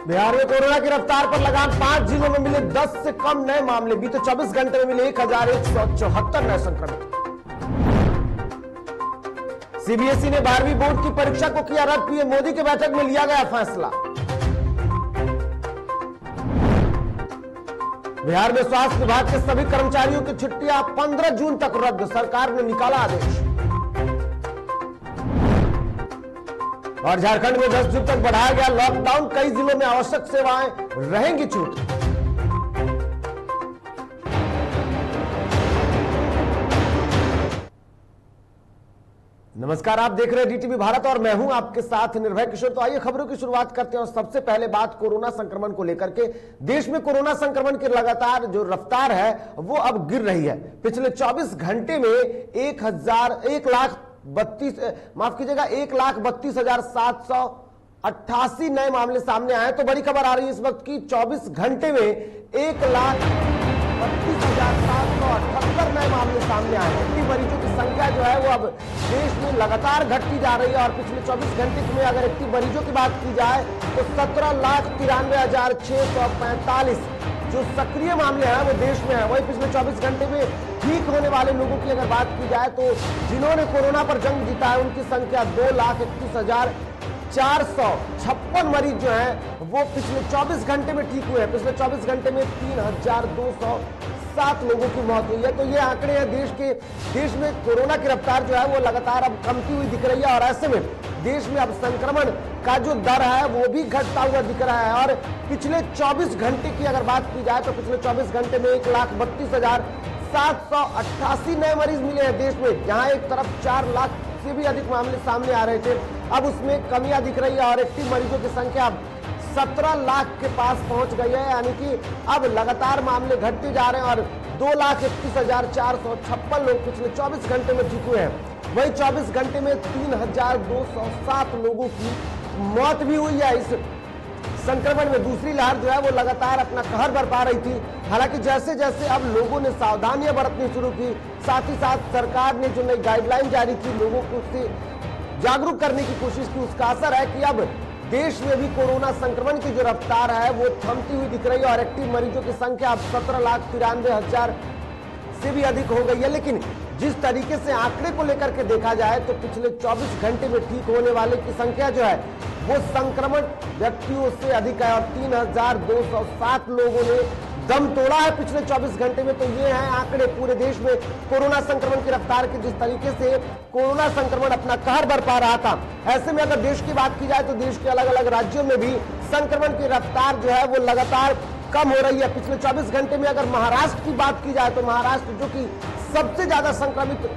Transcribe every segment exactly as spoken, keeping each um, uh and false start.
बिहार में कोरोना की रफ्तार पर लगाम, पांच जिलों में मिले दस से कम नए मामले। बीते चौबीस घंटे में मिले एक हजार एक सौ चौहत्तर नए संक्रमित। सीबीएसई ने बारहवीं बोर्ड की परीक्षा को किया रद्द, पीएम मोदी की बैठक में लिया गया फैसला। बिहार में स्वास्थ्य विभाग के सभी कर्मचारियों की छुट्टियां पंद्रह जून तक रद्द, सरकार ने निकाला आदेश। और झारखंड में दस जून तक बढ़ाया गया लॉकडाउन, कई जिलों में आवश्यक सेवाएं रहेंगी छूट। नमस्कार, आप देख रहे हैं डीटीवी भारत और मैं हूं आपके साथ निर्भय किशोर। तो आइए खबरों की शुरुआत करते हैं और सबसे पहले बात कोरोना संक्रमण को लेकर के। देश में कोरोना संक्रमण की लगातार जो रफ्तार है वो अब गिर रही है। पिछले चौबीस घंटे में एक हजार एक लाख बत्तीस माफ कीजिएगा एक लाख बत्तीस हजार सात सौ अट्ठासी नए मामले सामने आए। तो बड़ी खबर आ रही है इस वक्त की, चौबीस घंटे में एक लाख बत्तीस हजार सात सौ अठहत्तर नए मामले सामने आए। एक्टिव मरीजों की संख्या जो है वो अब देश में लगातार घटती जा रही है और पिछले चौबीस घंटे में अगर एक्टिव मरीजों की बात की जाए तो सत्रह लाख तिरानवे हजार छह सौ पैंतालीस जो सक्रिय मामले हैं वो देश में है। वही पिछले चौबीस घंटे में ठीक होने वाले लोगों की अगर बात की जाए तो जिन्होंने कोरोना पर जंग जीता है उनकी संख्या दो लाख इकतीस हजार चार सौ छप्पन मरीज जो हैं वो पिछले चौबीस घंटे में ठीक हुए हैं। पिछले चौबीस घंटे में तीन हजार दो सौ सात लोगों की मौत हुई है। तो ये आंकड़े हैं देश के। देश में कोरोना की रफ्तार जो है वो लगातार अब कमती हुई दिख रही है और ऐसे में देश में अब संक्रमण का जो दर है वो भी घटता हुआ दिख रहा है। और पिछले चौबीस घंटे की अगर बात की जाए तो पिछले चौबीस घंटे में एक लाख बत्तीस हजार सात सौ अट्ठासी नए मरीज मिले हैं देश में। जहां एक तरफ चार लाख से भी अधिक मामले सामने आ रहे थे, अब उसमें कमियां दिख रही है और एक्टिव मरीजों की संख्या सत्रह लाख के पास पहुंच गई है। यानी कि अब लगातार मामले घटते जा रहे हैं और दो लाख इक्कीस हजार चार सौ छप्पन लोग पिछले चौबीस घंटे में ठीक हुए हैं। वही चौबीस घंटे में तीन हजार दो सौ सात लोगों की मौत भी हुई है। इस संक्रमण में दूसरी लहर जो है वो लगातार अपना कहर बरपा रही थी। हालांकि जैसे जैसे अब लोगों ने सावधानियां बरतनी शुरू की, साथ ही साथ सरकार ने जो नई गाइडलाइन जारी की, लोगों को उससे जागरूक करने की कोशिश की, उसका असर है कि अब देश में भी कोरोना संक्रमण की जो रफ्तार है वो थमती हुई दिख रही है और एक्टिव मरीजों की संख्या अब सत्रह लाख तिरानवे हजार से भी अधिक हो गई है। लेकिन जिस तरीके से आंकड़े को लेकर के देखा जाए तो पिछले चौबीस घंटे में ठीक होने वाले की संख्या जो है वो संक्रमण व्यक्तियों से अधिक है और तीन हजार दो सौ सात लोगों ने दम तोड़ा है पिछले चौबीस घंटे में। तो ये हैं आंकड़े पूरे देश में कोरोना संक्रमण की रफ्तार की, जिस तरीके से कोरोना संक्रमण अपना कहर बरपा रहा था। ऐसे में अगर देश की बात की जाए तो देश के अलग अलग राज्यों में भी संक्रमण की रफ्तार जो है वो लगातार कम हो रही है। पिछले चौबीस घंटे में अगर महाराष्ट्र की बात की जाए तो महाराष्ट्र जो कि सबसे ज्यादा संक्रमित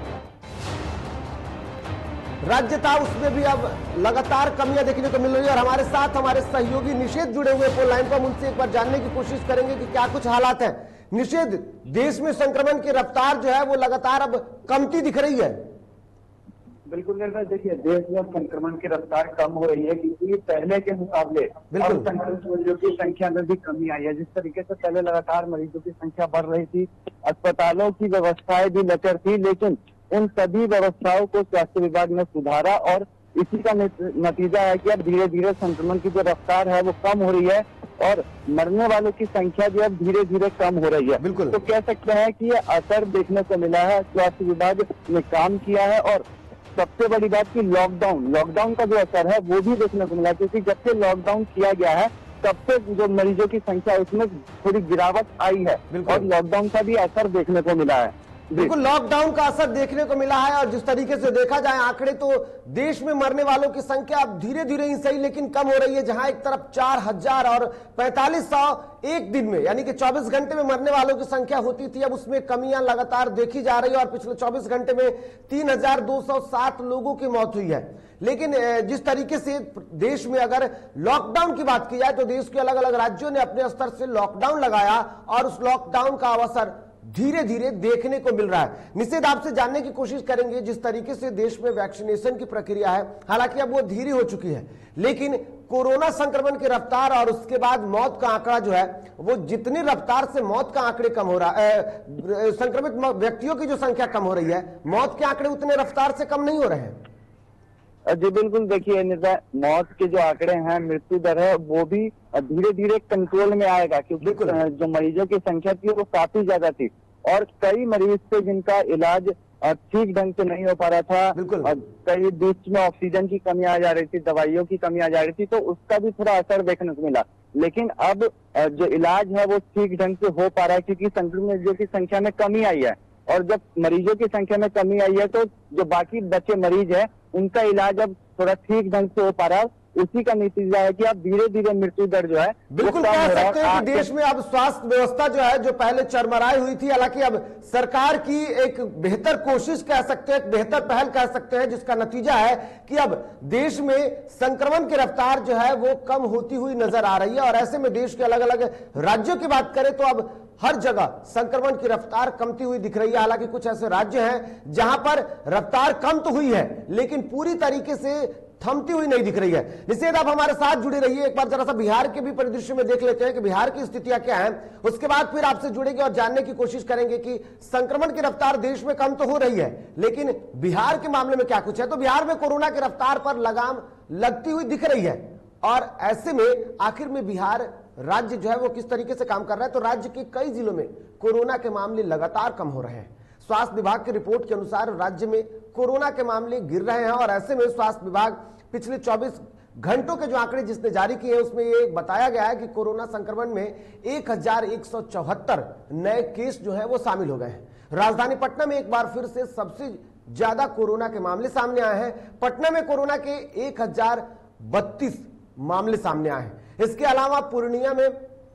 राज्य था उसमें भी अब लगातार कमियां देखने को मिल रही है। और हमारे साथ हमारे सहयोगी निषेध जुड़े हुए फोन लाइन पर, हम उनसे एक बार जानने की कोशिश करेंगे कि क्या कुछ हालात हैं। निषेध, देश में संक्रमण की रफ्तार जो है वो लगातार अब कमती दिख रही है। बिल्कुल निर्भय, देखिए देश में संक्रमण की रफ्तार कम हो रही है क्योंकि पहले के मुकाबले अब संक्रमित मरीजों की संख्या में भी कमी आई है। जिस तरीके से पहले लगातार मरीजों की संख्या बढ़ रही थी, अस्पतालों की व्यवस्थाएं भी लचर थी, लेकिन उन सभी व्यवस्थाओं को स्वास्थ्य विभाग ने सुधारा और इसी का नतीजा है कि अब धीरे धीरे संक्रमण की जो रफ्तार है वो कम हो रही है और मरने वालों की संख्या भी अब धीरे धीरे कम हो रही है। तो कह सकते हैं कि ये असर देखने को मिला है, स्वास्थ्य विभाग ने काम किया है। और सबसे बड़ी बात की लॉकडाउन लॉकडाउन का जो असर है वो भी देखने को मिला, क्योंकि जब से लॉकडाउन किया गया है तब से जो मरीजों की संख्या उसमें थोड़ी गिरावट आई है और लॉकडाउन का भी असर देखने को मिला है। बिल्कुल, लॉकडाउन का असर देखने को मिला है और जिस तरीके से देखा जाए आंकड़े तो देश में मरने वालों की संख्या अब धीरे धीरे ही सही लेकिन कम हो रही है। जहां एक तरफ चार हजार और पैंतालीस सौ एक दिन में यानी कि चौबीस घंटे में मरने वालों की संख्या होती थी, अब उसमें कमियां लगातार देखी जा रही है और पिछले चौबीस घंटे में तीन हजार दो सौ सात लोगों की मौत हुई है। लेकिन जिस तरीके से देश में अगर लॉकडाउन की बात की जाए तो देश के अलग अलग राज्यों ने अपने स्तर से लॉकडाउन लगाया और उस लॉकडाउन का असर धीरे धीरे देखने को मिल रहा है। निषेध, आपसे जानने की कोशिश करेंगे जिस तरीके से देश में वैक्सीनेशन की प्रक्रिया है, हालांकि अब वो धीरे हो चुकी है, लेकिन कोरोना संक्रमण की रफ्तार और उसके बाद मौत का आंकड़ा जो है वो जितनी रफ्तार से मौत का आंकड़े कम हो रहा है, संक्रमित व्यक्तियों की जो संख्या कम हो रही है, मौत के आंकड़े उतने रफ्तार से कम नहीं हो रहे हैं। जी बिल्कुल, देखिए निर्भय, मौत के जो आंकड़े हैं, मृत्यु दर है, वो भी धीरे धीरे कंट्रोल में आएगा, क्योंकि जो मरीजों की संख्या थी वो काफी ज्यादा थी और कई मरीज थे जिनका इलाज ठीक ढंग से नहीं हो पा रहा था। और कई बीच में ऑक्सीजन की कमी आ जा रही थी, दवाइयों की कमी आ जा रही थी, तो उसका भी थोड़ा असर देखने को मिला। लेकिन अब जो इलाज है वो ठीक ढंग से हो पा रहा है, क्योंकि संक्रमितों की संख्या में कमी आई है। और जब मरीजों की संख्या में कमी आई है तो जो बाकी बचे मरीज है उनका इलाज अब थोड़ा ठीक ढंग से हो पा रहा है। उसी का नतीजा है कि अब धीरे धीरे मृत्यु दर जो है बिल्कुल कह सकते हैं कि देश में अब स्वास्थ्य व्यवस्था जो है, जो पहले चरमराई हुई थी, हालांकि अब सरकार की एक बेहतर कोशिश कह सकते हैं, एक बेहतर पहल कह सकते हैं, जिसका नतीजा है कि अब देश में संक्रमण की रफ्तार जो है वो कम होती हुई नजर आ रही है। और ऐसे में देश के अलग अलग राज्यों की बात करें तो अब हर जगह संक्रमण की रफ्तार कमती हुई दिख रही है। हालांकि कुछ ऐसे राज्य हैं जहां पर रफ्तार कम तो हुई है लेकिन पूरी तरीके से थमती हुई नहीं दिख रही है। निषेध, आप हमारे साथ जुड़े रहिए। एक बार जरा सा बिहार के भी परिदृश्य में देख लेते हैं कि बिहार की स्थितियां क्या हैं। उसके बाद फिर आपसे जुड़ेंगे और जानने की कोशिश करेंगे कि संक्रमण की रफ्तार देश में कम तो हो रही है लेकिन बिहार के मामले में क्या कुछ है। तो बिहार में कोरोना की रफ्तार पर लगाम लगती हुई दिख रही है और ऐसे में आखिर में बिहार राज्य जो है वो किस तरीके से काम कर रहा है। तो राज्य के कई जिलों में कोरोना के मामले लगातार कम हो रहे हैं। स्वास्थ्य विभाग की रिपोर्ट के अनुसार राज्य में कोरोना के मामले गिर रहे हैं और ऐसे में स्वास्थ्य विभाग पिछले चौबीस घंटों के जो आंकड़े जिसने जारी किए हैं उसमें ये बताया गया है कि कोरोना संक्रमण में एक हजार एक सौ चौहत्तर नए केस जो है वो शामिल हो गए हैं। राजधानी पटना में एक बार फिर से सबसे ज्यादा कोरोना के मामले सामने आए हैं। पटना में कोरोना के एक हजार बत्तीस मामले सामने आए हैं। इसके अलावा पूर्णिया में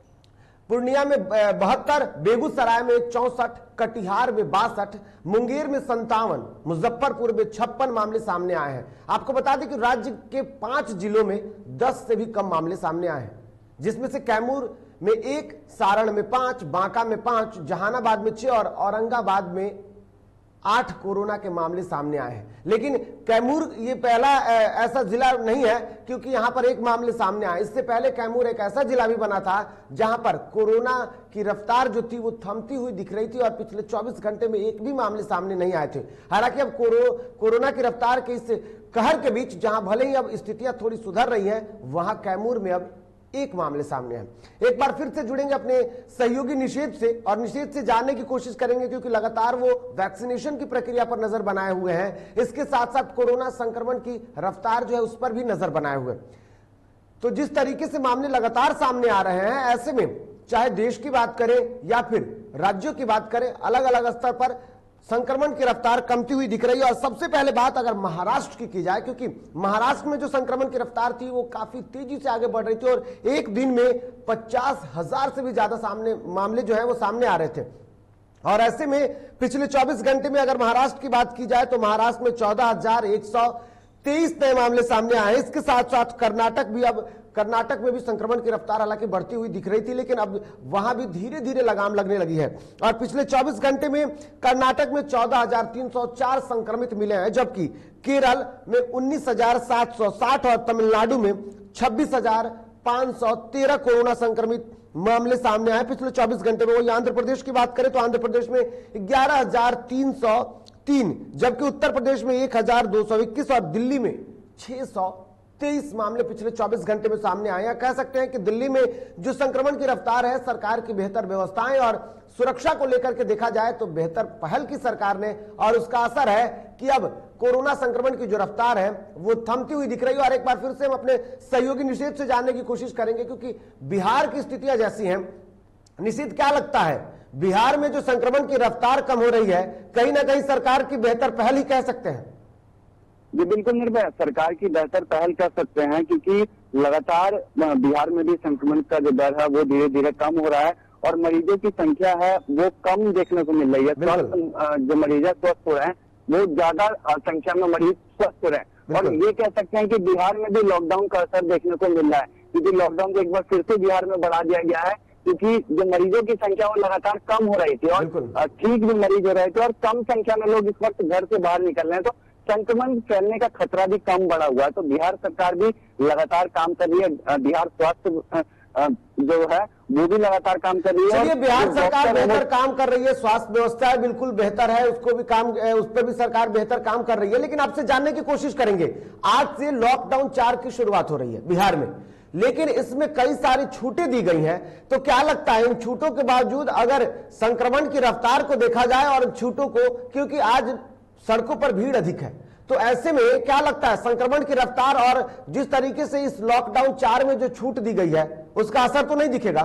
पूर्णिया में बहत्तर, बेगूसराय में चौसठ, कटिहार में बासठ, मुंगेर में संतावन, मुजफ्फरपुर में छप्पन मामले सामने आए हैं। आपको बता दें कि राज्य के पांच जिलों में दस से भी कम मामले सामने आए हैं, जिसमें से कैमूर में एक, सारण में पांच, बांका में पांच, जहानाबाद में छह और औरंगाबाद में आठ कोरोना के मामले सामने आए हैं। लेकिन कैमूर ये पहला ऐसा जिला नहीं है क्योंकि यहां पर एक मामले सामने आए। इससे पहले कैमूर एक ऐसा जिला भी बना था जहां पर कोरोना की रफ्तार जो थी वो थमती हुई दिख रही थी और पिछले चौबीस घंटे में एक भी मामले सामने नहीं आए थे। हालांकि अब कोरो, कोरोना की रफ्तार के इस कहर के बीच जहां भले ही अब स्थितियां थोड़ी सुधर रही हैं, वहां कैमूर में अब एक मामले सामने हैं। एक बार फिर से जुड़ेंगे अपने सहयोगी निषेध से और निषेध से जानने की कोशिश करेंगे क्योंकि लगातार वो वैक्सीनेशन की प्रक्रिया पर नजर बनाए हुए हैं, इसके साथ साथ कोरोना संक्रमण की रफ्तार जो है उस पर भी नजर बनाए हुए। तो जिस तरीके से मामले लगातार सामने आ रहे हैं, ऐसे में चाहे देश की बात करें या फिर राज्यों की बात करें, अलग अलग स्तर पर संक्रमण की रफ्तार कमती हुई दिख रही है। और सबसे पहले बात अगर महाराष्ट्र की की जाए, क्योंकि महाराष्ट्र में जो संक्रमण की रफ्तार थी वो काफी तेजी से आगे बढ़ रही थी और एक दिन में पचास हजार से भी ज्यादा सामने मामले जो है वो सामने आ रहे थे। और ऐसे में पिछले चौबीस घंटे में अगर महाराष्ट्र की बात की जाए तो महाराष्ट्र में चौदह हजार एक सौ तेईस नए मामले सामने आए। इसके साथ साथ कर्नाटक भी अब कर्नाटक में भी संक्रमण की रफ्तार हालांकि बढ़ती हुई दिख रही थी लेकिन अब वहां भी धीरे धीरे लगाम लगने लगी है। और पिछले चौबीस घंटे में कर्नाटक में चौदह हजार तीन सौ चार संक्रमित मिले हैं, जबकि केरल में उन्नीस हजार सात सौ साठ और तमिलनाडु में छब्बीस हजार पांच सौ तेरह कोरोना संक्रमित मामले सामने आए पिछले चौबीस घंटे में। वही आंध्र प्रदेश की बात करें तो आंध्र प्रदेश में ग्यारह हजार तीन सौ तीन, जबकि उत्तर प्रदेश में एक हजार दो सौ इक्कीस और दिल्ली में छह सौ तेईस मामले पिछले चौबीस घंटे में सामने आए हैं। कह सकते हैं कि दिल्ली में जो संक्रमण की रफ्तार है, सरकार की बेहतर व्यवस्थाएं और सुरक्षा को लेकर के देखा जाए तो बेहतर पहल की सरकार ने और उसका असर है कि अब कोरोना संक्रमण की जो रफ्तार है वो थमती हुई दिख रही है। और एक बार फिर से हम अपने सहयोगी निषेध से जानने की कोशिश करेंगे क्योंकि बिहार की स्थितियां जैसी हैं। निषेध, क्या लगता है बिहार में जो संक्रमण की रफ्तार कम हो रही है, कहीं ना कहीं सरकार की बेहतर पहल ही कह सकते हैं? जी बिल्कुल निर्भय, सरकार की बेहतर पहल कर सकते हैं क्योंकि लगातार बिहार में भी संक्रमण का जो दर है वो धीरे धीरे कम हो रहा है और मरीजों की संख्या है वो कम देखने को मिल रही है। जो मरीज स्वस्थ हो रहे हैं वो ज्यादा संख्या में मरीज स्वस्थ हो रहे हैं। और ये कह सकते हैं कि बिहार में भी लॉकडाउन का असर देखने को मिल रहा है क्योंकि लॉकडाउन को एक बार फिर से बिहार में बढ़ा दिया गया है क्योंकि जो मरीजों की संख्या वो लगातार कम हो रही थी और ठीक भी मरीज हो रहे थे और कम संख्या में लोग इस वक्त घर से बाहर निकल रहे हैं, तो संक्रमण फैलने का खतरा भी कम बढ़ा हुआ है। तो बिहार सरकार भी लगातार काम कर रही है। बिहार स्वास्थ्य जो है वो भी लगातार काम कर रही है। चलिए, बिहार सरकार बेहतर काम कर रही है, स्वास्थ्य व्यवस्था है बिल्कुल बेहतर है, उसको भी काम, उस पर भी सरकार बेहतर काम कर रही है। लेकिन आपसे जानने की कोशिश करेंगे, आज से लॉकडाउन चार की शुरुआत हो रही है बिहार में, लेकिन इसमें कई सारी छूटें दी गई हैं। तो क्या लगता है इन छूटों के बावजूद अगर संक्रमण की रफ्तार को देखा जाए और छूटों को, क्योंकि आज सड़कों पर भीड़ अधिक है, तो ऐसे में क्या लगता है संक्रमण की रफ्तार और जिस तरीके से इस लॉकडाउन चार में जो छूट दी गई है उसका असर तो नहीं दिखेगा?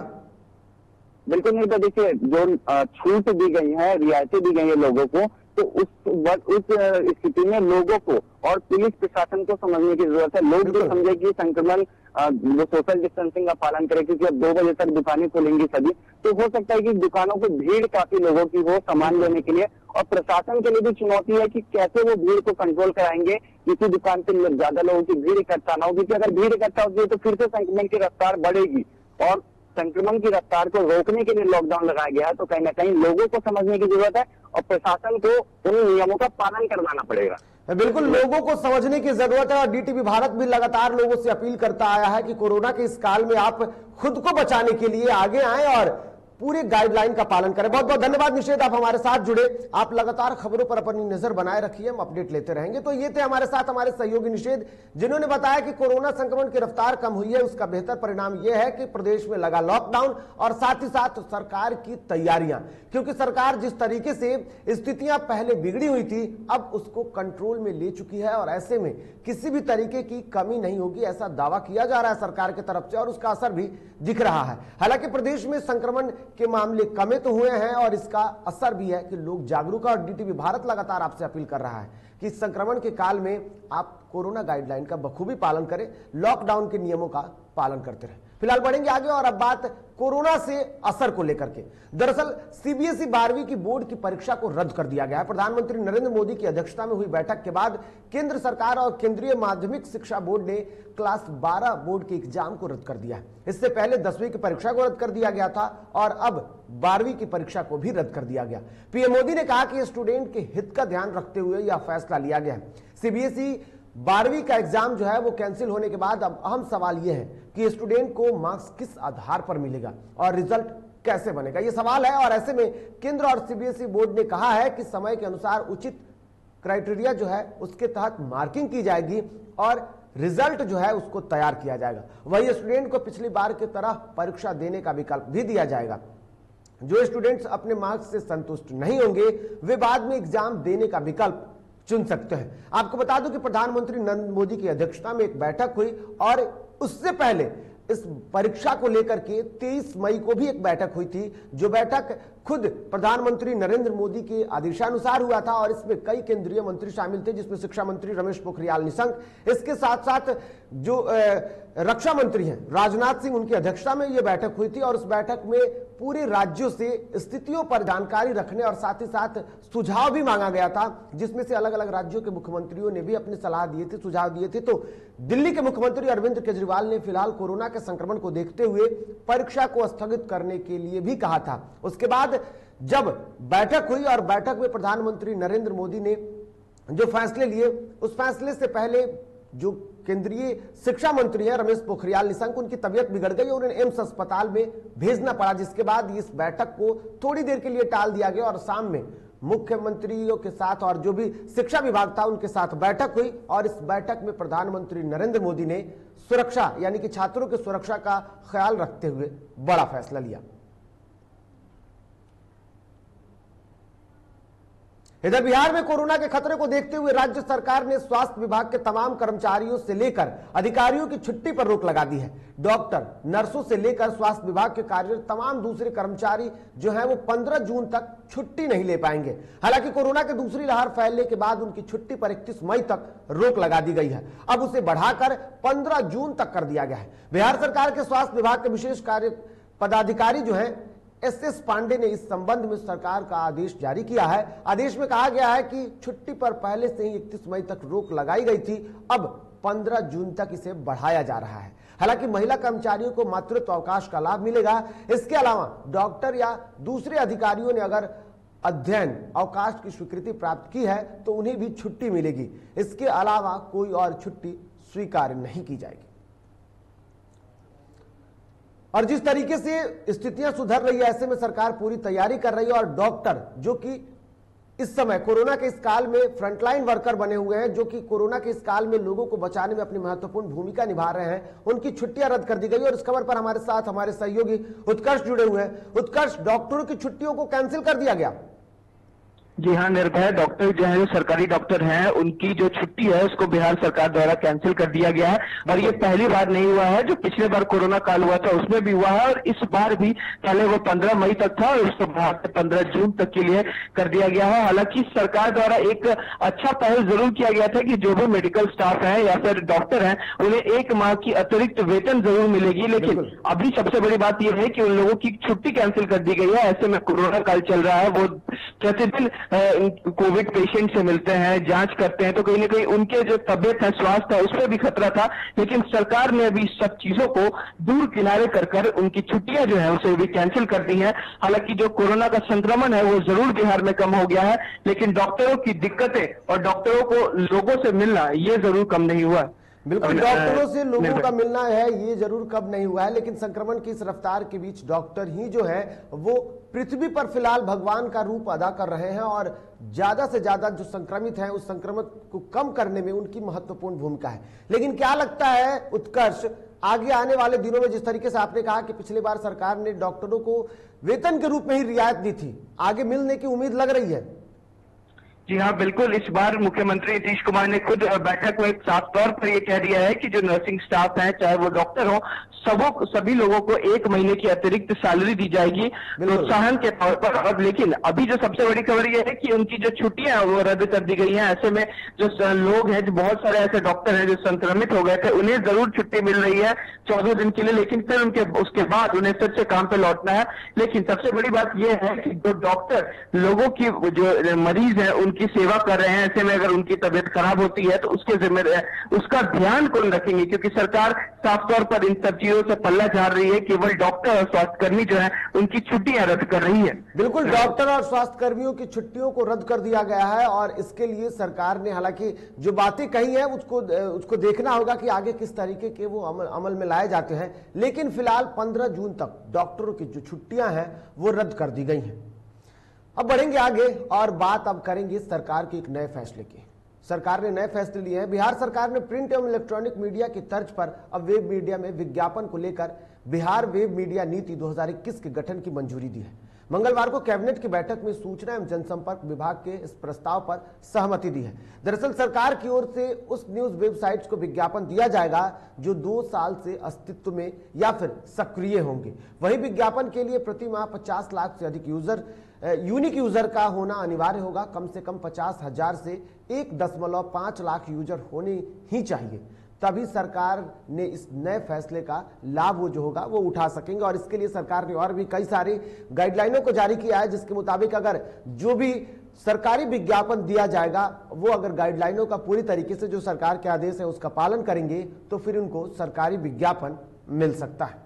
बिल्कुल नहीं। तो देखिए, जो छूट दी गई है, रियायतें दी गई है लोगों को, तो उस उस स्थिति में लोगों को और पुलिस प्रशासन को समझने की जरूरत है। लोग जो समझे कि संक्रमण वो सोशल डिस्टेंसिंग का पालन करे, क्योंकि अब दो बजे तक दुकानें खुलेंगी सभी, तो हो सकता है कि दुकानों को भीड़ काफी लोगों की हो सामान लेने के लिए, और प्रशासन के लिए भी चुनौती है कि कैसे वो भीड़ को कंट्रोल कराएंगे, किसी दुकान पे ज्यादा लोगों की भीड़ इकट्ठा ना हो, क्योंकि अगर भीड़ इकट्ठा होती है तो फिर से संक्रमण की रफ्तार बढ़ेगी। और संक्रमण की रफ्तार को रोकने के लिए लॉकडाउन लगाया गया है, तो कहीं ना कहीं लोगों को समझने की जरूरत है और प्रशासन को उन नियमों का पालन करवाना पड़ेगा। बिल्कुल, लोगों को समझने की जरूरत है और डीटीवी भारत भी लगातार लोगों से अपील करता आया है कि कोरोना के इस काल में आप खुद को बचाने के लिए आगे आए और पूरी गाइडलाइन का पालन करें। बहुत बहुत धन्यवाद निषेध, आप हमारे साथ जुड़े, आप लगातार खबरों पर अपनी नजर बनाए रखिए, हम अपडेट लेते रहेंगे। तो ये थे हमारे साथ हमारे सहयोगी निषेध, जिन्होंने बताया कि कोरोना संक्रमण की रफ्तार कम हुई है, उसका बेहतर परिणाम यह है कि प्रदेश में लगा लॉकडाउन और साथ ही साथ सरकार की तैयारियां, क्योंकि सरकार जिस तरीके से स्थितियां पहले बिगड़ी हुई थी अब उसको कंट्रोल में ले चुकी है और ऐसे में किसी भी तरीके की कमी नहीं होगी, ऐसा दावा किया जा रहा है सरकार की तरफ से और उसका असर भी दिख रहा है। हालांकि प्रदेश में संक्रमण के मामले कमे तो हुए हैं और इसका असर भी है कि लोग जागरूक हैं और डीटीवी भारत लगातार आपसे अपील कर रहा है कि इस संक्रमण के काल में आप कोरोना गाइडलाइन का बखूबी पालन करें, लॉकडाउन के नियमों का पालन करते रहें। फिलहाल बढ़ेंगे आगे और अब बात कोरोना से असर को लेकर के। दरअसल सीबीएसई बारहवीं की बोर्ड की परीक्षा को रद्द कर दिया गया है। प्रधानमंत्री नरेंद्र मोदी की अध्यक्षता में हुई बैठक के बाद केंद्र सरकार और केंद्रीय माध्यमिक शिक्षा बोर्ड ने क्लास बारह बोर्ड के एग्जाम को रद्द कर दिया है। इससे पहले दसवीं की परीक्षा को रद्द कर दिया गया था और अब बारहवीं की परीक्षा को भी रद्द कर दिया गया। पीएम मोदी ने कहा कि स्टूडेंट के हित का ध्यान रखते हुए यह फैसला लिया गया है। सीबीएसई बारहवीं का एग्जाम जो है वो कैंसिल होने के बाद अब अहम सवाल यह है कि स्टूडेंट को मार्क्स किस आधार पर मिलेगा और रिजल्ट कैसे बनेगा, ये सवाल है। और ऐसे में केंद्र और सीबीएसई बोर्ड ने कहा है कि समय के अनुसार उचित क्राइटेरिया जो है उसके तहत मार्किंग की जाएगी और रिजल्ट जो है उसको तैयार किया जाएगा। वही स्टूडेंट को पिछली बार की तरह परीक्षा देने का विकल्प भी दिया जाएगा। जो स्टूडेंट्स अपने मार्क्स से संतुष्ट नहीं होंगे वे बाद में एग्जाम देने का विकल्प चुन सकते हैं। आपको बता दूं कि प्रधानमंत्री नरेंद्र मोदी की अध्यक्षता में एक बैठक हुई और उससे पहले इस परीक्षा को लेकर के तेईस मई को भी एक बैठक हुई थी, जो बैठक खुद प्रधानमंत्री नरेंद्र मोदी के आदेशानुसार हुआ था और इसमें कई केंद्रीय मंत्री शामिल थे, जिसमें शिक्षा मंत्री रमेश पोखरियाल निशंक, इसके साथ साथ जो रक्षा मंत्री हैं राजनाथ सिंह, उनकी अध्यक्षता में यह बैठक हुई थी और उस बैठक में पूरे राज्यों से स्थितियों पर जानकारी रखने और साथ ही साथ सुझाव भी मांगा गया था, जिसमें से अलग अलग राज्यों के मुख्यमंत्रियों ने भी अपनी सलाह दिए थे, सुझाव दिए थे। तो दिल्ली के मुख्यमंत्री अरविंद केजरीवाल ने फिलहाल कोरोना के संक्रमण को देखते हुए परीक्षा को स्थगित करने के लिए भी कहा था। उसके बाद जब बैठक हुई और बैठक में प्रधानमंत्री नरेंद्र मोदी ने जो फैसले लिए, उस फैसले से पहले जो केंद्रीय शिक्षा मंत्री हैं रमेश पोखरियाल निशंक, उनकी तबीयत बिगड़ गई और उन्हें एम्स अस्पताल में भेजना पड़ा, जिसके बाद इस बैठक को थोड़ी देर के लिए टाल दिया गया और शाम में मुख्यमंत्रियों के साथ और जो भी शिक्षा विभाग था उनके साथ बैठक हुई और इस बैठक में प्रधानमंत्री नरेंद्र मोदी ने सुरक्षा यानी कि छात्रों की सुरक्षा का ख्याल रखते हुए बड़ा फैसला लिया। इधर बिहार में कोरोना के खतरे को देखते हुए राज्य सरकार ने स्वास्थ्य विभाग के तमाम कर्मचारियों से लेकर अधिकारियों की छुट्टी पर रोक लगा दी है। डॉक्टर, नर्सों से लेकर स्वास्थ्य विभाग के कार्यरत तमाम दूसरे कर्मचारी जो हैं वो पंद्रह जून तक छुट्टी नहीं ले पाएंगे। हालांकि कोरोना की दूसरी लहर फैलने के बाद उनकी छुट्टी पर इकतीस मई तक रोक लगा दी गई है। अब उसे बढ़ाकर पंद्रह जून तक कर दिया गया है। बिहार सरकार के स्वास्थ्य विभाग के विशेष कार्य पदाधिकारी जो है एस एस पांडे ने इस संबंध में सरकार का आदेश जारी किया है। आदेश में कहा गया है कि छुट्टी पर पहले से ही इकतीस मई तक रोक लगाई गई थी, अब पंद्रह जून तक इसे बढ़ाया जा रहा है। हालांकि महिला कर्मचारियों को मातृत्व अवकाश का लाभ मिलेगा। इसके अलावा डॉक्टर या दूसरे अधिकारियों ने अगर अध्ययन अवकाश की स्वीकृति प्राप्त की है तो उन्हें भी छुट्टी मिलेगी। इसके अलावा कोई और छुट्टी स्वीकार नहीं की जाएगी। और जिस तरीके से स्थितियां सुधर रही है, ऐसे में सरकार पूरी तैयारी कर रही है और डॉक्टर जो कि इस समय कोरोना के इस काल में फ्रंटलाइन वर्कर बने हुए हैं, जो कि कोरोना के इस काल में लोगों को बचाने में अपनी महत्वपूर्ण भूमिका निभा रहे हैं, उनकी छुट्टियां रद्द कर दी गई। और इस खबर पर हमारे साथ हमारे सहयोगी उत्कर्ष जुड़े हुए हैं। उत्कर्ष, डॉक्टरों की छुट्टियों को कैंसिल कर दिया गया? जी हाँ निर्भय, डॉक्टर जो है जो सरकारी डॉक्टर हैं उनकी जो छुट्टी है उसको बिहार सरकार द्वारा कैंसिल कर दिया गया है। और ये पहली बार नहीं हुआ है, जो पिछले बार कोरोना काल हुआ था उसमें भी हुआ है और इस बार भी पहले वो पंद्रह मई तक था और उसको बढ़ा के पंद्रह जून तक के लिए कर दिया गया है। हालांकि सरकार द्वारा एक अच्छा पहल जरूर किया गया था कि जो भी मेडिकल स्टाफ है या फिर डॉक्टर है उन्हें एक माह की अतिरिक्त वेतन जरूर मिलेगी, लेकिन अभी सबसे बड़ी बात यह है कि उन लोगों की छुट्टी कैंसिल कर दी गई है। ऐसे में कोरोना काल चल रहा है, वो प्रतिदिन कोविड पेशेंट से मिलते हैं, जांच करते हैं, तो कहीं ना कहीं उनके जो तबियत है, स्वास्थ्य है, उसमें भी खतरा था। लेकिन सरकार ने अभी सब चीजों को दूर किनारे कर कर उनकी छुट्टियां जो है उसे भी कैंसिल कर दी है। हालांकि जो कोरोना का संक्रमण है वो जरूर बिहार में कम हो गया है, लेकिन डॉक्टरों की दिक्कतें और डॉक्टरों को लोगों से मिलना ये जरूर कम नहीं हुआ। बिल्कुल, डॉक्टरों से लोगों का मिलना है ये जरूर कम नहीं हुआ है, लेकिन संक्रमण की इस रफ्तार के बीच डॉक्टर ही जो है वो पृथ्वी पर फिलहाल भगवान का रूप अदा कर रहे हैं और ज्यादा से ज्यादा जो संक्रमित हैं उस संक्रमण को कम करने में उनकी महत्वपूर्ण भूमिका है। लेकिन क्या लगता है उत्कर्ष, आगे आने वाले दिनों में जिस तरीके से आपने कहा कि पिछली बार सरकार ने डॉक्टरों को वेतन के रूप में ही रियायत दी थी, आगे मिलने की उम्मीद लग रही है? जी हाँ बिल्कुल, इस बार मुख्यमंत्री नीतीश कुमार ने खुद बैठक में साफ तौर पर यह कह दिया है कि जो नर्सिंग स्टाफ है चाहे वो डॉक्टर हो, सबों सभी लोगों को एक महीने की अतिरिक्त सैलरी दी जाएगी प्रोत्साहन के तौर पर। और लेकिन अभी जो सबसे बड़ी खबर यह है कि उनकी जो छुट्टियां हैं वो रद्द कर दी गई हैं। ऐसे में जो लोग हैं, जो बहुत सारे ऐसे डॉक्टर हैं जो संक्रमित हो गए थे, उन्हें जरूर छुट्टी मिल रही है चौदह दिन के लिए, लेकिन फिर उनके उसके बाद उन्हें फिर से काम पे लौटना है। लेकिन सबसे बड़ी बात यह है कि जो डॉक्टर लोगों की जो मरीज है उनकी सेवा कर रहे हैं, ऐसे में अगर उनकी तबीयत खराब होती है तो उसके जिम्मे उसका ध्यान कौन रखेंगे, क्योंकि सरकार साफ तौर पर इन सब चीजों से पल्ला झाड़ रही है। केवल डॉक्टर और स्वास्थ्यकर्मी जो है उनकी छुट्टियां रद्द कर रही है। बिल्कुल, डॉक्टर और स्वास्थ्यकर्मियों की छुट्टियों को रद्द कर दिया गया है और इसके लिए सरकार ने हालांकि जो बातें कही है उसको उसको देखना होगा कि आगे किस तरीके के वो अमल अमल में लाए जाते हैं। लेकिन फिलहाल पंद्रह जून तक डॉक्टरों की जो छुट्टियां हैं वो रद्द कर दी गई हैं। अब बढ़ेंगे आगे और बात अब करेंगे सरकार के एक नए फैसले की। सरकार ने नए फैसले लिए हैं। बिहार सरकार ने प्रिंट एवं इलेक्ट्रॉनिक मीडिया की तर्ज पर अब वेब मीडिया में विज्ञापन को लेकर बिहार वेब मीडिया नीति दो हज़ार इक्कीस के गठन की मंजूरी दी है। मंगलवार को कैबिनेट की बैठक में सूचना एवं जनसंपर्क विभाग के इस प्रस्ताव पर सहमति दी है। दरअसल सरकार की ओर से उस न्यूज वेबसाइट्स को विज्ञापन दिया जाएगा जो दो साल से अस्तित्व में या फिर सक्रिय होंगे। वही विज्ञापन के लिए प्रति माह पचास लाख से अधिक यूजर यूनिक यूजर का होना अनिवार्य होगा। कम से कम पचास हजार से एक दशमलव पांच लाख यूजर होने ही चाहिए, तभी सरकार ने इस नए फैसले का लाभ वो जो होगा वो उठा सकेंगे। और इसके लिए सरकार ने और भी कई सारी गाइडलाइनों को जारी किया है, जिसके मुताबिक अगर जो भी सरकारी विज्ञापन दिया जाएगा वो अगर गाइडलाइनों का पूरी तरीके से जो सरकार के आदेश है उसका पालन करेंगे तो फिर उनको सरकारी विज्ञापन मिल सकता है।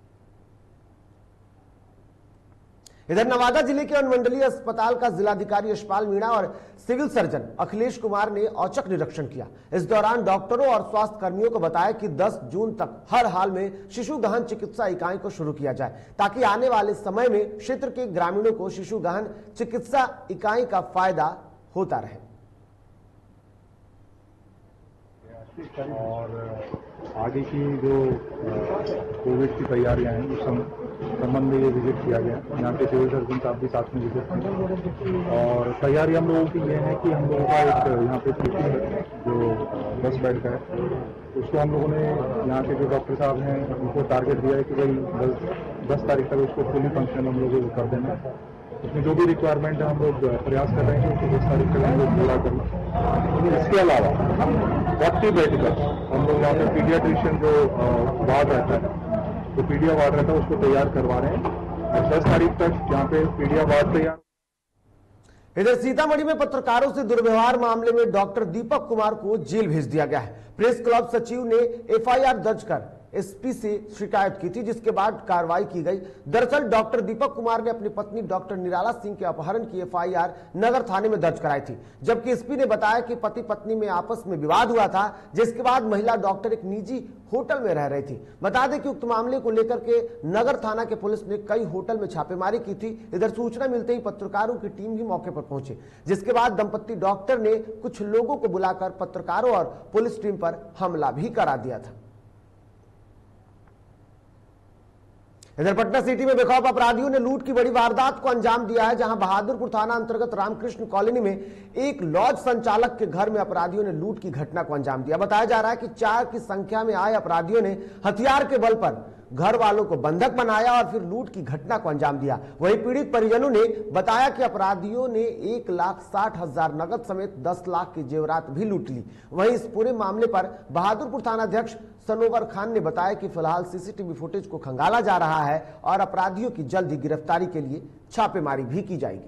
इधर नवादा जिले के अनुमंडलीय अस्पताल का जिलाधिकारी यशपाल मीणा और सिविल सर्जन अखिलेश कुमार ने औचक निरीक्षण किया। इस दौरान डॉक्टरों और स्वास्थ्य कर्मियों को बताया कि दस जून तक हर हाल में शिशु गहन चिकित्सा इकाई को शुरू किया जाए, ताकि आने वाले समय में क्षेत्र के ग्रामीणों को शिशु गहन चिकित्सा इकाई का फायदा होता रहे। और आगे की जो कोविड की तैयारियां हैं उस संबंध में ये विजिट किया गया। यहाँ पे सिविल सर्जन साहब भी साथ में विजिट किए और तैयारी हम लोगों की ये है कि हम लोगों का एक यहाँ पे पीटी है जो दस बेड का है, उसको हम लोगों ने यहाँ के जो डॉक्टर साहब हैं उनको टारगेट दिया है कि भाई दस दस तारीख तक उसको फुली फंक्शनल हम लोग कर देना। उसमें जो भी रिक्वायरमेंट है हम लोग प्रयास कर रहे हैं कि दस तारीख तक हम लोग पूरा करना। इसके अलावा फोर्टी बेड का हम लोग यहाँ पे पीडियाट्रिशियन जो वार्ड रहता है, जो पीडिया वार्ड रहता है उसको तैयार करवा रहे हैं और दस तारीख तक यहाँ पे पीडिया वार्ड तैयार। इधर सीतामढ़ी में पत्रकारों से दुर्व्यवहार मामले में डॉक्टर दीपक कुमार को जेल भेज दिया गया है। प्रेस क्लब सचिव ने एफआईआर दर्ज कर एसपी से शिकायत की थी, जिसके बाद कार्रवाई की गई। दरअसल डॉक्टर दीपक कुमार ने अपनी पत्नी डॉक्टर निराला सिंह के अपहरण की एफ आई आर नगर थाने में दर्ज कराई थी, जबकि एसपी ने बताया कि पति पत्नी में आपस में विवाद हुआ था, जिसके बाद महिला डॉक्टर एक निजी होटल में रह रही थी। बता दें कि उक्त मामले को लेकर के नगर थाना के पुलिस ने कई होटल में छापेमारी की थी। इधर सूचना मिलते ही पत्रकारों की टीम भी मौके पर पहुंची, जिसके बाद दंपत्ति डॉक्टर ने कुछ लोगों को बुलाकर पत्रकारों और पुलिस टीम पर हमला भी करा दिया था। इधर पटना सिटी में बेखौफ अपराधियों ने लूट की बड़ी वारदात को अंजाम दिया है, जहां बहादुरपुर थाना अंतर्गत रामकृष्ण कॉलोनी में एक लॉज संचालक के घर में अपराधियों ने लूट की घटना को अंजाम दिया। बताया जा रहा है कि चार की संख्या में आए अपराधियों ने हथियार के बल पर घर वालों को बंधक बनाया और फिर लूट की घटना को अंजाम दिया। वहीं पीड़ित परिजनों ने बताया कि अपराधियों ने एक लाख साठ हजार नगद समेत दस लाख की जेवरात भी लूट ली। वहीं इस पूरे मामले पर बहादुरपुर थानाध्यक्ष सनोवर खान ने बताया कि फिलहाल सीसीटीवी फुटेज को खंगाला जा रहा है और अपराधियों की जल्दी गिरफ्तारी के लिए छापेमारी भी की जाएगी।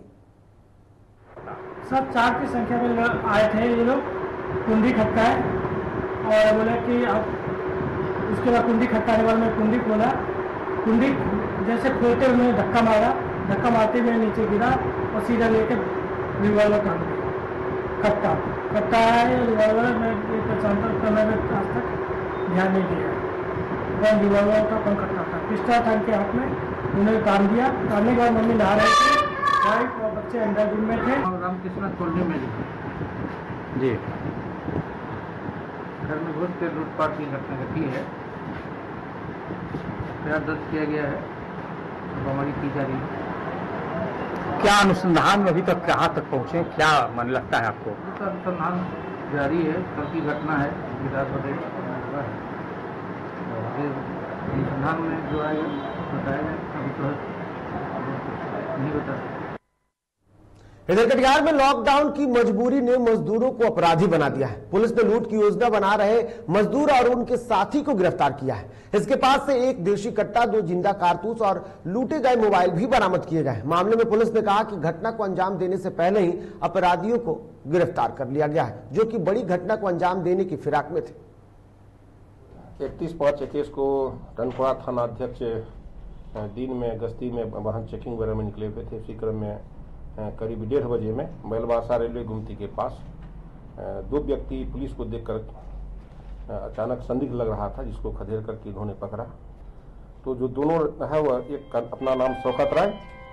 सब चार की संख्या में आए थे ये लोग, कुंडी खटकाए और बोले कि अब उसके बाद कुंडी खटकाने वाले में कुंडी खोला, कुंडी जैसे खोलते हुए धक्का मारा, धक्का मारते हुए नीचे गिरा और सीधा लेकर रिवॉल्वर काट दिया। कट्टा कट्टा है रिवॉल्वर में पहचानता था, मैंने आज तक ध्यान नहीं दिया। वह रिवॉल्वर का कौन कट्टा था, पिस्टल था के हाथ में, उन्हें तान दिया। तानने के बाद मम्मी नहा रही थी, वाइफ और बच्चे अंदर रूम में थे। रामकृष्ण कॉलोनी में जी घर में घुस के लूटपाट की घटना घटी है, एफआईआर दर्ज किया गया है, छापामारी की जा रही है। क्या अनुसंधान में अभी तक कहाँ तक पहुँचे, क्या मन लगता है आपको? उसका अनुसंधान जारी है, कल की घटना है, विकास बदल हुआ है, अनुसंधान में जो आएगा बताया जाए, अभी तो नहीं बता। इधर कटिहार में लॉकडाउन की मजबूरी ने मजदूरों को अपराधी बना दिया है। पुलिस ने लूट की योजना बना रहे मजदूर और उनके साथी को गिरफ्तार किया है। इसके पास से एक देशी कट्टा, दो जिंदा कारतूस और लूटे गए मोबाइल भी बरामद किए गए। मामले में पुलिस ने कहा कि घटना को अंजाम देने से पहले ही अपराधियों को गिरफ्तार कर लिया गया है, जो कि बड़ी घटना को अंजाम देने की फिराक में थे। इकतीस पाँच इक्कीस को टनपुरा थाना अध्यक्ष दिन में गश्ती में वाहन चेकिंग वगैरह में निकले हुए थे। इसी क्रम में करीब डेढ़ बजे में बैलवासा रेलवे गुमती के पास दो व्यक्ति पुलिस को देखकर अचानक संदिग्ध लग रहा था, जिसको खदेड़ करके इन्होंने पकड़ा। तो जो दोनों है वह एक अपना नाम शौकत राय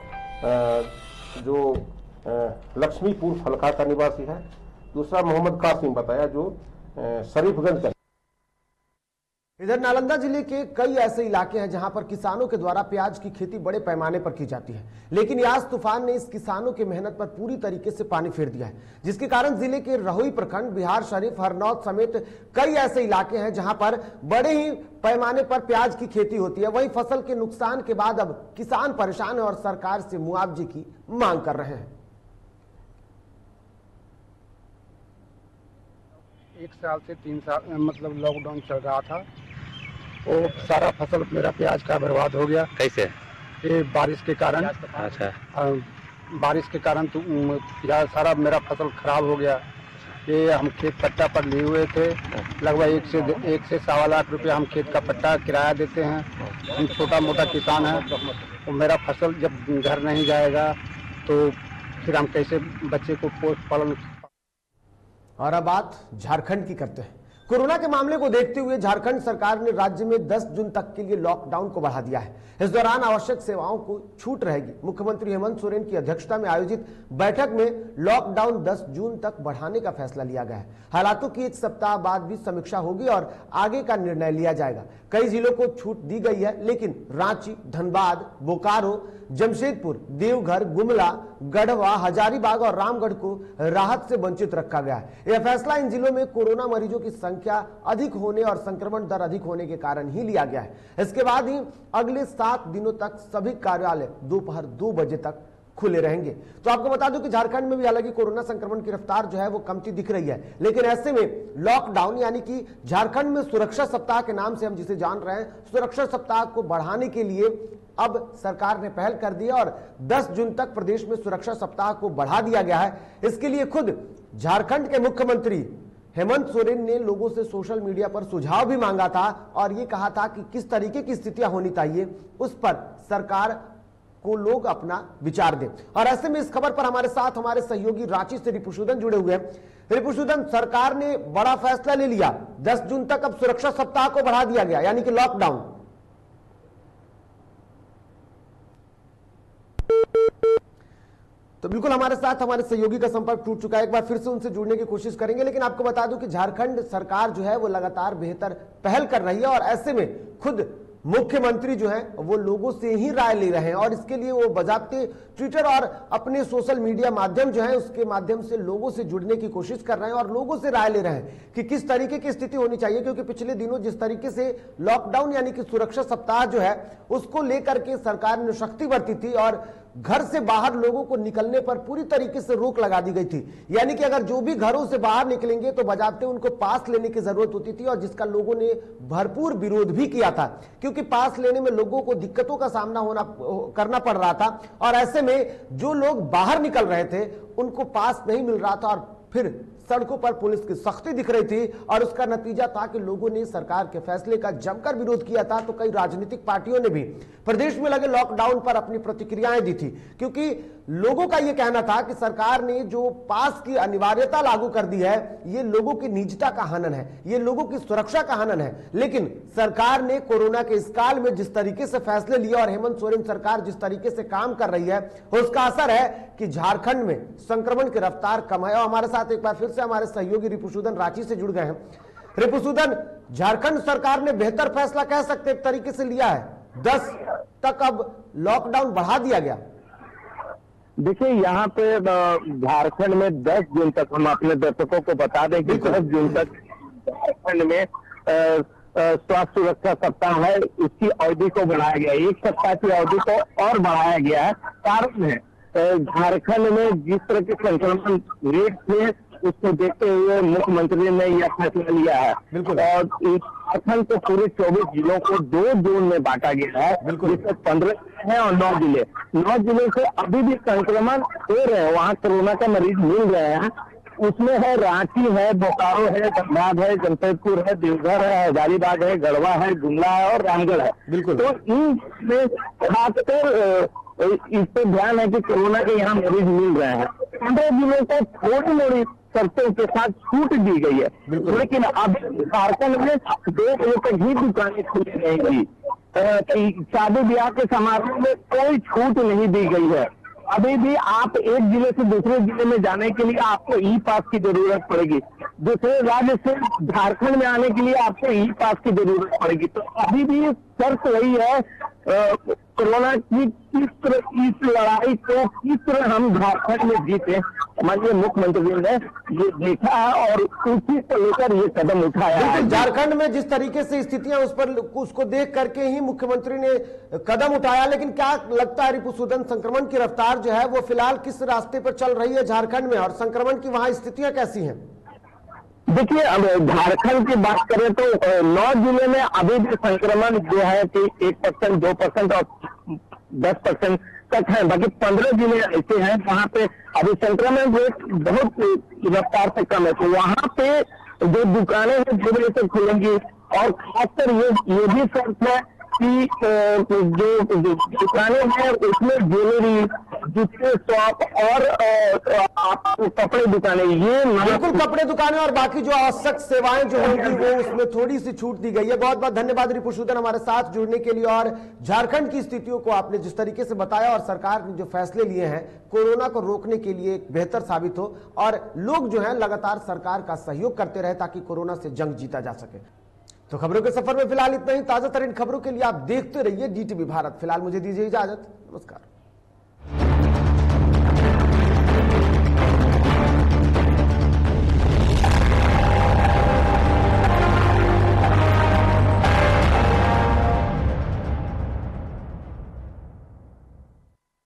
जो लक्ष्मीपुर फलका का निवासी है, दूसरा मोहम्मद कासिम बताया जो शरीफगंज का। इधर नालंदा जिले के कई ऐसे इलाके हैं जहां पर किसानों के द्वारा प्याज की खेती बड़े पैमाने पर की जाती है, लेकिन यास तूफान ने इस किसानों की मेहनत पर पूरी तरीके से पानी फेर दिया है, जिसके कारण जिले के रहोई प्रखंड, बिहार शरीफ, हरनौत समेत कई ऐसे इलाके हैं जहां पर बड़े ही पैमाने पर प्याज की खेती होती है। वहीं फसल के नुकसान के बाद अब किसान परेशान है और सरकार से मुआवजे की मांग कर रहे हैं। एक साल से तीन साल मतलब लॉकडाउन चल रहा था, वो सारा फसल मेरा प्याज का बर्बाद हो गया। कैसे? ये बारिश के कारण। अच्छा। बारिश के कारण तो प्याज सारा मेरा फसल खराब हो गया। ये हम खेत पट्टा पर लिए हुए थे, लगभग एक से एक से सवा लाख रुपया हम खेत का पट्टा किराया देते हैं। हम छोटा मोटा किसान हैं, तो मेरा फसल जब घर नहीं जाएगा तो फिर हम कैसे बच्चे को पोष पालन। और अब बात झारखंड की करते हैं। कोरोना के मामले को देखते हुए झारखंड सरकार ने राज्य में दस जून तक के लिए लॉकडाउन को बढ़ा दिया है। इस दौरान आवश्यक सेवाओं को छूट रहेगी। मुख्यमंत्री हेमंत सोरेन की अध्यक्षता में आयोजित बैठक में लॉकडाउन दस जून तक बढ़ाने का फैसला लिया गया है। हालातों की एक सप्ताह बाद भी समीक्षा होगी और आगे का निर्णय लिया जाएगा। कई जिलों को छूट दी गई है, लेकिन रांची, धनबाद, बोकारो, जमशेदपुर, देवघर, गुमला, गढ़वा, हजारीबाग और रामगढ़ को राहत से वंचित रखा गया है। यह फैसला इन जिलों में कोरोना मरीजों की संख्या अधिक होने और संक्रमण दर अधिक होने के कारण ही लिया गया है। इसके बाद ही अगले सात दिनों तक सभी कार्यालय दोपहर दो बजे तक खुले रहेंगे। तो आपको बता दूं कि झारखंड में भी हालांकि कोरोना संक्रमण की रफ्तार जो है वो कमती दिख रही है, लेकिन ऐसे में लॉकडाउन यानी कि झारखंड में सुरक्षा सप्ताह के नाम से हम जिसे जान रहे हैं, सुरक्षा सप्ताह को बढ़ाने के लिए अब सरकार ने पहल कर दी और दस जून तक प्रदेश में सुरक्षा सप्ताह को बढ़ा दिया गया है। इसके लिए खुद झारखंड के मुख्यमंत्री हेमंत सोरेन ने लोगों से सोशल मीडिया पर सुझाव भी मांगा था और ये कहा था कि किस तरीके की स्थितियां होनी चाहिए उस पर सरकार को लोग अपना विचार दें। और ऐसे में इस खबर पर हमारे साथ हमारे सहयोगी रांची से रिपुसूदन जुड़े हुए हैं। रिपुसूदन, सरकार ने बड़ा फैसला ले लिया, दस जून तक अब सुरक्षा सप्ताह को बढ़ा दिया गया, यानी कि लॉकडाउन। तो बिल्कुल हमारे साथ हमारे सहयोगी का संपर्क टूट चुका है, एक बार फिर से उनसे जुड़ने की कोशिश करेंगे। लेकिन आपको बता दूं कि झारखंड सरकार जो है वो लगातार बेहतर पहल कर रही है और ऐसे में खुद मुख्यमंत्री जो हैं वो लोगों से ही राय ले रहे हैं और इसके लिए वो बजाते ट्विटर और अपने सोशल मीडिया माध्यम जो है उसके माध्यम से लोगों से जुड़ने की कोशिश कर रहे हैं और लोगों से राय ले रहे हैं कि किस तरीके की स्थिति होनी चाहिए। क्योंकि पिछले दिनों जिस तरीके से लॉकडाउन यानी कि सुरक्षा सप्ताह जो है उसको लेकर के सरकार ने सख्ती बरती थी और घर से बाहर लोगों को निकलने पर पूरी तरीके से रोक लगा दी गई थी। यानी कि अगर जो भी घरों से बाहर निकलेंगे तो बजाते उनको पास लेने की जरूरत होती थी और जिसका लोगों ने भरपूर विरोध भी किया था, क्योंकि पास लेने में लोगों को दिक्कतों का सामना होना करना पड़ रहा था और ऐसे में जो लोग बाहर निकल रहे थे उनको पास नहीं मिल रहा था और फिर सड़कों पर पुलिस की सख्ती दिख रही थी और उसका नतीजा था कि लोगों ने सरकार के फैसले का जमकर विरोध किया था। तो कई राजनीतिक पार्टियों ने भी प्रदेश में लगे लॉकडाउन पर अपनी प्रतिक्रियाएं दी थी, क्योंकि लोगों का यह कहना था कि सरकार ने जो पास की अनिवार्यता लागू कर दी है ये लोगों की निजता का हनन है, ये लोगों की सुरक्षा का हनन है। लेकिन सरकार ने कोरोना के इस काल में जिस तरीके से फैसले लिए और हेमंत सोरेन सरकार जिस तरीके से काम कर रही है उसका असर है कि झारखंड में संक्रमण की रफ्तार कम है। और हमारे साथ एक बार फिर से हमारे सहयोगी रिपुसूदन रांची से जुड़ गए हैं। रिपुसूदन, झारखंड सरकार ने बेहतर फैसला कह सकते एक तरीके से लिया है, दस तक अब लॉकडाउन बढ़ा दिया गया। देखिए यहाँ पे झारखंड में दस जून तक, हम अपने दर्शकों को बता दें कि दस जून तक झारखंड में स्वास्थ्य सुरक्षा सप्ताह है, उसकी अवधि को बढ़ाया गया, एक सप्ताह की अवधि को और बढ़ाया गया है। कारण है झारखंड में जिस तरह के संक्रमण रेट थे उसको देखते हुए मुख्यमंत्री ने यह फैसला लिया है और झारखंड के पूरे चौबीस जिलों को दो जोन में बांटा गया है, जिसमें पंद्रह है और नौ जिले नौ जिले से अभी भी संक्रमण हो रहे हैं, वहाँ कोरोना का मरीज मिल रहे हैं। उसमें है रांची है, बोकारो है, धनबाद है, जमशेदपुर है, देवघर है, हजारीबाग है, गढ़वा है, गुमला है और रामगढ़ है। तो इनमें खासकर इस पर ध्यान है कि कोरोना के यहाँ मरीज मिल रहे हैं। पंद्रह जिलों को थोड़ी मोड़ी शर्तों के साथ छूट दी गई है, लेकिन अब झारखंड में दो बजे तक ही दुकानें खुली रहेंगी। शादी ब्याह के समारोह में कोई छूट नहीं दी गई है। अभी भी आप एक जिले से दूसरे जिले में जाने के लिए आपको ई पास की जरूरत पड़ेगी, दूसरे राज्य से झारखंड में आने के लिए आपको ई पास की जरूरत पड़ेगी। तो अभी भी शर्त वही है, कोरोना की किस तरह इस लड़ाई को किस तरह हम झारखंड में जीते, माननीय मुख्यमंत्री ने ये देखा है और उसी को लेकर ये कदम उठाया है। झारखंड में जिस तरीके से स्थितियां उस पर उसको देख करके ही मुख्यमंत्री ने कदम उठाया। लेकिन क्या लगता है रिपुसूदन, संक्रमण की रफ्तार जो है वो फिलहाल किस रास्ते पर चल रही है झारखंड में और संक्रमण की वहां स्थितियां कैसी हैं? देखिए, अब झारखंड की बात करें तो नौ जिले में अभी भी संक्रमण जो है कि एक परसेंट दो परसेंट और दस परसेंट तक है। बाकी पंद्रह जिले ऐसे हैं जहाँ पे अभी संक्रमण रेट बहुत रफ्तार से कम है। तो वहाँ पे जो दुकानें हैं दो बजे तक खुलेंगी और खासकर ये ये भी शर्त है कि जो दुकानें हैं उसमें ज्वेलरी, जूते शॉप और आपको कपड़े दुकानें, ये बिल्कुल कपड़े दुकानें और बाकी जो आवश्यक सेवाएं जो होंगी वो उसमें थोड़ी सी छूट दी गई है। बहुत बहुत धन्यवाद रिपुसूदन हमारे साथ जुड़ने के लिए और झारखंड की स्थितियों को आपने जिस तरीके से बताया और सरकार ने जो फैसले लिए हैं कोरोना को रोकने के लिए बेहतर साबित हो और लोग जो है लगातार सरकार का सहयोग करते रहे ताकि कोरोना से जंग जीता जा सके। तो खबरों के सफर में फिलहाल इतना ही। ताजा तरीन खबरों के लिए आप देखते रहिए डीटीवी भारत। फिलहाल मुझे दीजिए इजाजत, नमस्कार।